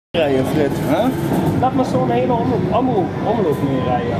Rijden, Frit. Huh? Laat maar zo'n hele omloop meer rijden.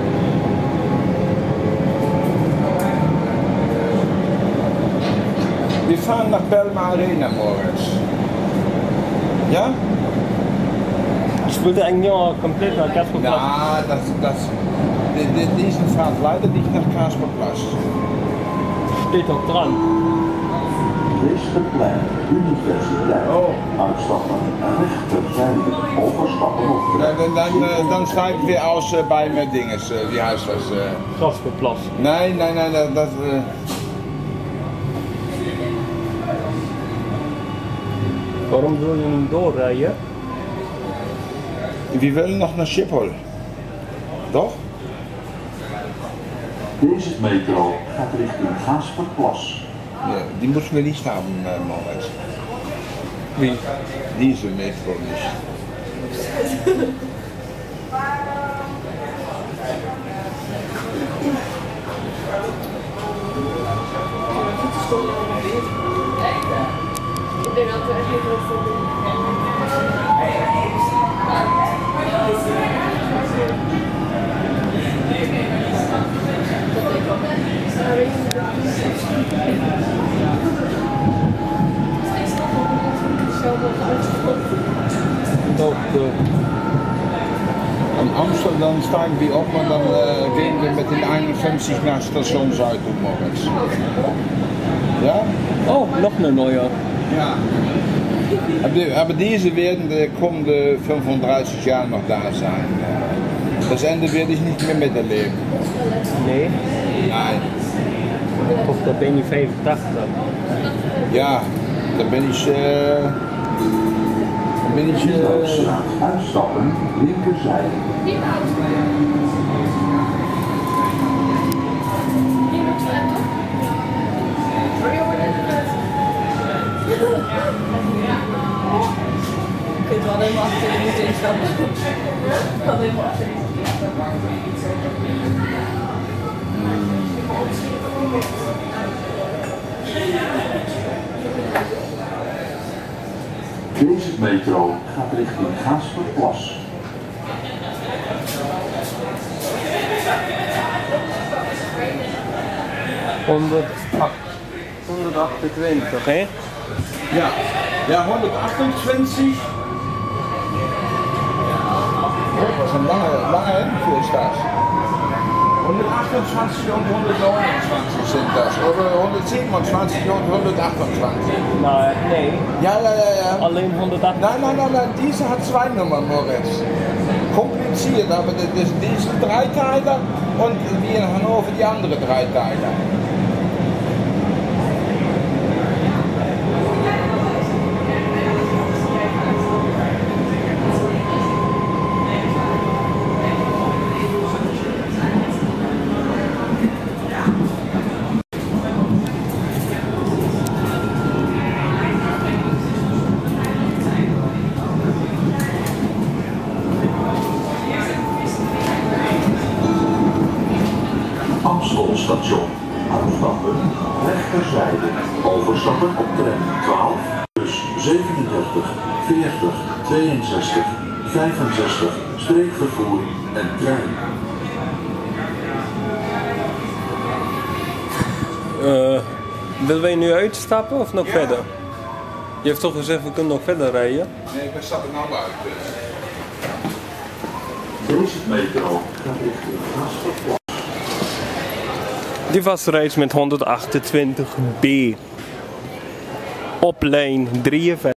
Wir fahren nach Belma Arena morgens. Ja? Ich wollte eigentlich nur komplett nach Kasperplatz. Na, diesen fahrt leider nicht nach Kasperplatz. Steht doch dran. Westerplein, Universiteit. Uitstappen, rechterzijde, overstappen op Dan steigen wir aus beim Dinges, wie heißt das? Kasperplatz. Nee, dat... Waarom wil je niet doorrijden? Wir wollen noch nach Schiphol. Doch? Deze metro gaat richting Gasperplas. Ja, die moeten we niet haben, Moritz. Wie? Diese Metro nicht. Ik denk dat we echt niet heel veel doen. In Amsterdam steigen wir op, maar dan gehen wir mit den 51 nach Station Zuid morgens. Ja? Oh, noch eine neue. Ja. Aber diese werden de kommende 35 Jahre noch da sein. Das Ende werde ich nicht mehr miterleben. Nee, Nein. toch dat ben je 85. Straat Ja, uitstappen, linkerzijde. Ik kunt wel helemaal achter je moeten instappen. Wel helemaal achter je moeten Deze metro gaat richting Gasperplas. $128, hè? Ja, 128. Dat was een lange Endverstaat. 128 und 129 sind das. Oder 127 und 128. Nee, Ja. alleen 108. Nein, diese hat zwei Nummern, Moritz. Kompliziert, aber das ist diese Dreiteiler und wie in Hannover die andere Dreiteiler. Amstelstation. Uitstappen, rechterzijde. Overstappen op tram 12, bus 37, 40, 62, 65, streekvervoer en trein. Willen wij nu uitstappen of nog verder? Je hebt toch gezegd we kunnen nog verder rijden? Nee, we stappen nou uit. Deze metro gaat richting Gasperplas. Die was reeds met 128B. Op lijn 53.